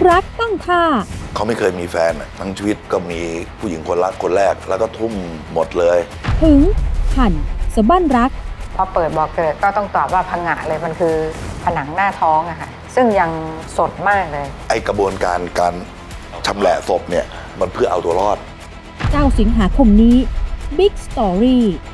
รักตั้งท่าเขาไม่เคยมีแฟนทั้งชีวิตก็มีผู้หญิงคนรักคนแรกแล้วก็ทุ่มหมดเลยถึงหั่นสะบั้นรักพอเปิดบอกเกิดก็ต้องตอบว่าพังงะเลยมันคือผนังหน้าท้องอะค่ะซึ่งยังสดมากเลยไอกระบวนการการชำแหละศพเนี่ยมันเพื่อเอาตัวรอด 9 สิงหาคมนี้ Big Story